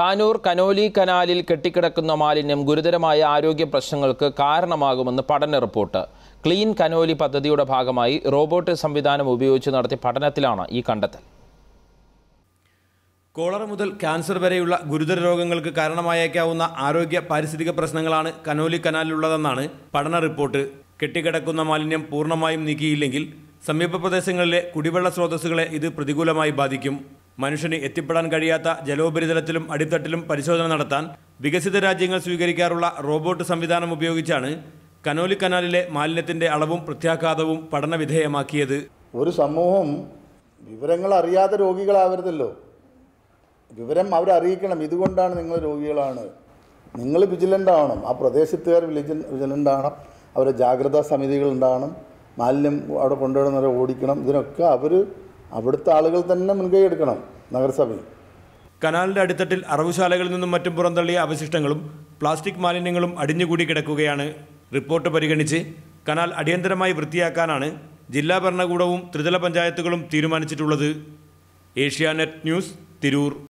Tanur Conolly കനാലിൽ കെട്ടിക്കിടക്കുന്ന മാലിന്യം ഗുരുതരമായ ആരോഗ്യ പ്രശ്നങ്ങൾക്ക് കാരണമാകുമെന്ന് പഠന റിപ്പോർട്ട്. ക്ലീൻ കനോലി പദ്ധതിയുടെ ഭാഗമായി റോബോട്ട് സംവിധാനം ഉപയോഗിച്ച് നടത്തിയ പഠനത്തിലാണ് ഈ കണ്ടെത്തൽ. കോളറ മുതൽ ക്യാൻസർ വരെയുള്ള ഗുരുതര രോഗങ്ങൾക്ക് കാരണമായേക്കാവുന്ന ആരോഗ്യ പാരിസ്ഥിതിക പ്രശ്നങ്ങളാണ് കനോലി കനാലിലുള്ളതെന്നാണ് പഠന റിപ്പോർട്ട്. കെട്ടിക്കിടക്കുന്ന മാലിന്യം പൂർണ്ണമായും നീക്കിയില്ലെങ്കിൽ സമീപ പ്രദേശങ്ങളിലെ കുടിവെള്ള സ്രോതസ്സുകളെ ഇത് പ്രതികൂലമായി ബാധിക്കും. മനുഷ്യന് എത്തിപ്പെടാൻ കഴിയാത്ത ജലോപരിതലത്തിലും അടിത്തട്ടിലും പരിശോധന നടത്താൻ വികസിത രാജ്യങ്ങൾ സ്വീകരിക്കാറുള്ള റോബോട്ട് സംവിധാനം ഉപയോഗിച്ചാണ് കനോലി കനാലിലെ മാലിന്യത്തിന്റെ അളവും പ്രത്യാഘാതവും പഠനവിധേയമാക്കിയത്. ഒരു സമൂഹം വിവരങ്ങൾ അറിയാത്ത രോഗികളാവരുതല്ലോ. വിവരം അവരറിയിക്കണം. ഇതുകൊണ്ടാണ് നിങ്ങൾ രോഗികളാണ്, നിങ്ങൾ വിജിലൻ്റ് ആവണം. ആ പ്രദേശത്തുകാർ വിജിലൻ്റ് ആവണം. അവരെ ജാഗ്രതാ സമിതികൾ ഉണ്ടാവണം. മാലിന്യം അവിടെ കൊണ്ടുവരുന്നവരെ ഓടിക്കണം. ഇതിനൊക്കെ അവിടുത്തെ ആളുകൾ തന്നെ മുൻകൈ എടുക്കണം. നഗരസഭയിൽ കനാലിന്റെ അടിത്തട്ടിൽ അറവുശാലകളിൽ നിന്നും മറ്റും പുറന്തള്ളിയ അവശിഷ്ടങ്ങളും പ്ലാസ്റ്റിക് മാലിന്യങ്ങളും അടിഞ്ഞുകൂടി കിടക്കുകയാണ്. റിപ്പോർട്ട് പരിഗണിച്ച് കനാൽ അടിയന്തരമായി വൃത്തിയാക്കാനാണ് ജില്ലാ ഭരണകൂടവും ത്രിതല പഞ്ചായത്തുകളും തീരുമാനിച്ചിട്ടുള്ളത്. ഏഷ്യാനെറ്റ് ന്യൂസ്, തിരൂർ.